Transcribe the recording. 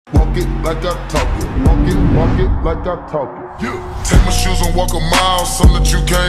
Walk it like I talk it. Walk it like I talk it. Yeah. Take my shoes and walk a mile, something that you can't